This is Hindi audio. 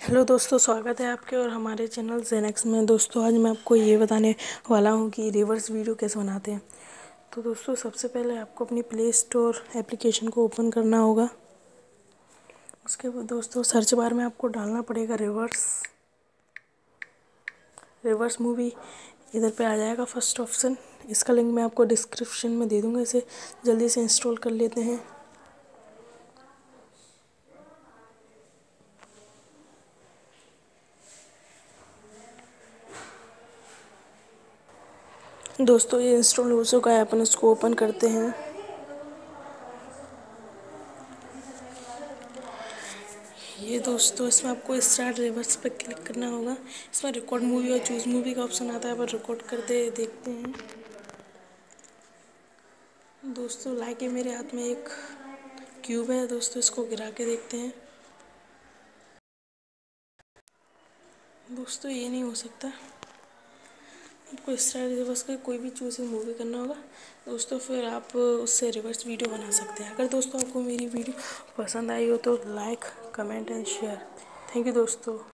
हेलो दोस्तों, स्वागत है आपके और हमारे चैनल जेनेक्स में। दोस्तों आज मैं आपको ये बताने वाला हूँ कि रिवर्स वीडियो कैसे बनाते हैं। तो दोस्तों सबसे पहले आपको अपनी प्ले स्टोर एप्लीकेशन को ओपन करना होगा। उसके बाद दोस्तों सर्च बार में आपको डालना पड़ेगा रिवर्स मूवी। इधर पे आ जाएगा फर्स्ट ऑप्शन। इसका लिंक मैं आपको डिस्क्रिप्शन में दे दूँगा, इसे जल्दी से इंस्टॉल कर लेते हैं। दोस्तों ये इंस्टॉल हो चुका है, अपन इसको ओपन करते हैं। ये दोस्तों इसमें आपको स्टार्ट रिवर्स पर क्लिक करना होगा। इसमें रिकॉर्ड मूवी और चूज़ मूवी का ऑप्शन आता है, पर रिकॉर्ड करते देखते हैं। दोस्तों लाइक है, मेरे हाथ में एक क्यूब है दोस्तों, इसको गिरा के देखते हैं। दोस्तों ये नहीं हो सकता, आपको स्टार्ट रिवर्स का कोई भी चूज़ मूवी करना होगा दोस्तों, फिर आप उससे रिवर्स वीडियो बना सकते हैं। अगर दोस्तों आपको मेरी वीडियो पसंद आई हो तो like, comment and share. Thank you दोस्तों।